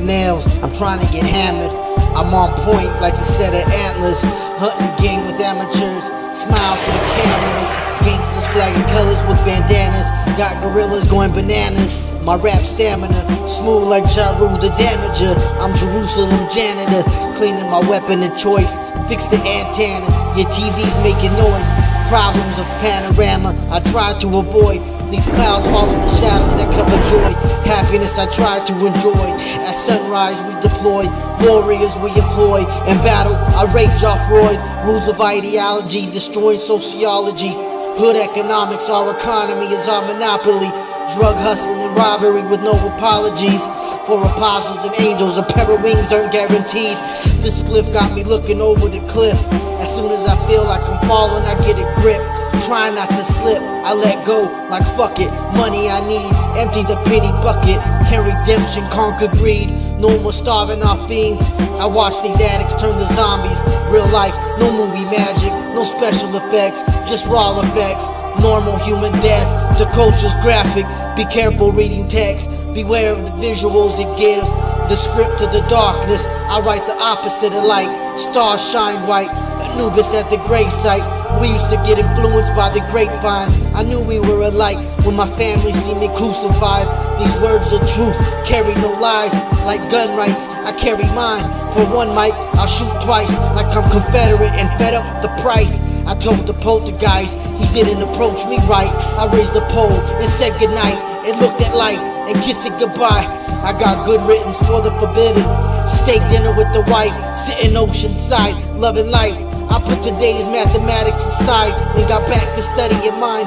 nails, I'm trying to get hammered. I'm on point like a set of antlers. Hunting gang with amateurs, smile for the cameras. Gangsters flagging colors with bandanas. Got gorillas going bananas. My rap stamina, smooth like Ja Rule the Damager. I'm Jerusalem janitor, cleaning my weapon of choice. Fix the antenna, your TV's making noise. Problems of panorama, I try to avoid. These clouds follow the shadows that cover joy. Happiness I try to enjoy. At sunrise we deploy, warriors we employ. In battle I rage off Freud. Rules of ideology destroying sociology. Hood economics, our economy is our monopoly. Drug hustling and robbery with no apologies. For apostles and angels, a pair of wings aren't guaranteed. This spliff got me looking over the cliff. As soon as I feel like I'm falling, I get a grip. Trying not to slip, I let go, like fuck it. Money I need, empty the pity bucket. Can redemption conquer greed? No more starving our fiends. I watch these addicts turn to zombies. Real life, no movie magic, no special effects, just raw effects. Normal human deaths, the culture's graphic. Be careful reading text, beware of the visuals it gives. The script to the darkness, I write the opposite of light. Stars shine white, Anubis at the gravesite. We used to get influenced by the grapevine. I knew we were alike when my family see me crucified. These words of truth carry no lies. Like gun rights, I carry mine. For one mic, I'll shoot twice. Like I'm Confederate and fed up with the price. I told the poltergeist he didn't approach me right. I raised the pole and said goodnight and looked at life and kissed it goodbye. I got good riddance for the forbidden. Steak dinner with the wife, sitting oceanside, loving life. I put today's mathematics aside and got back to studying mind,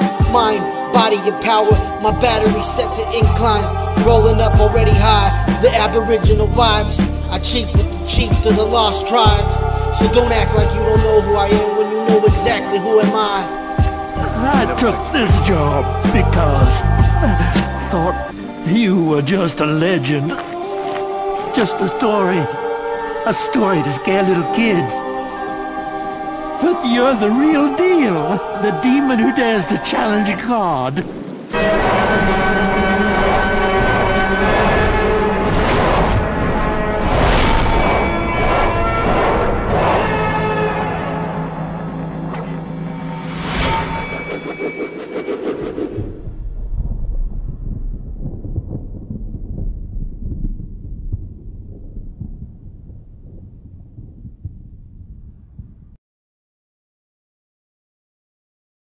body and power. My battery set to incline, rolling up already high. The aboriginal vibes, I cheat with the chiefs to the lost tribes. So don't act like you don't know who I am when you know exactly who am I. I took this job because I thought you were just a legend. Just a story to scare little kids. But you're the real deal, the demon who dares to challenge God.